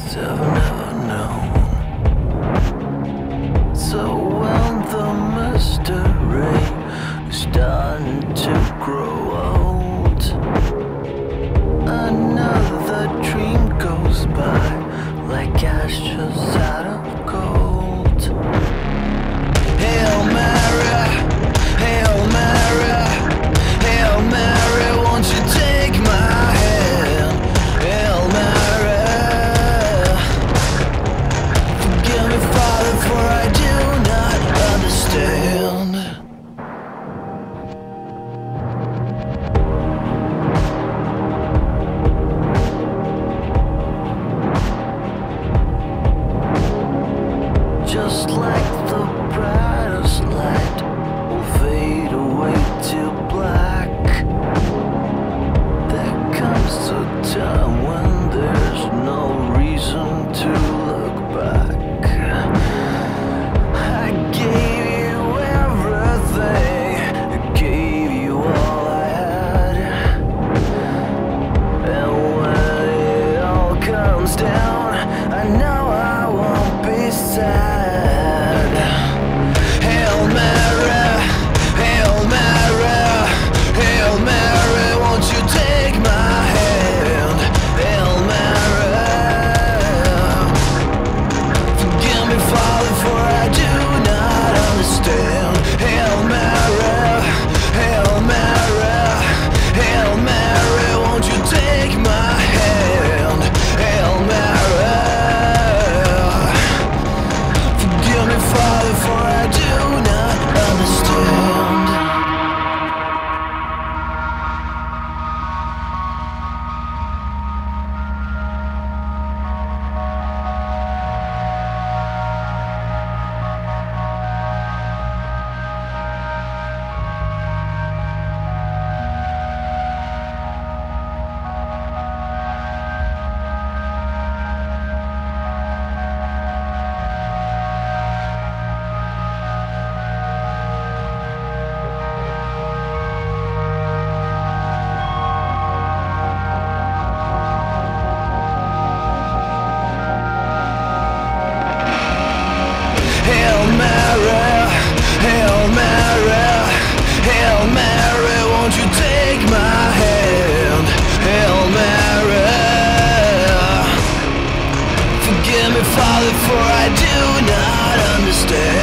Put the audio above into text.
things I've never known. So when the mystery is starting to grow old, another dream goes by like ashes out of gold. Hail Mary, Hail Mary, Hail Mary, won't you take my hand? Hail Mary, forgive me, Father, for I do not understand. Just like the brightest light will fade away to black, there comes a time when there's no reason to look back. I gave you everything, I gave you all I had, and when it all comes down, I know I won't be sad. Hail Mary, Hail Mary, Hail Mary, won't you take my hand? Hail Mary, forgive me, Father, for I do not understand. Hail Mary, Hail Mary, Hail Mary, won't you take my hand? Hail Mary, forgive me, Father, for I do not understand. Hail Mary, Hail Mary, Hail Mary, won't you take my hand? Hail Mary, forgive me, Father, for I do not understand.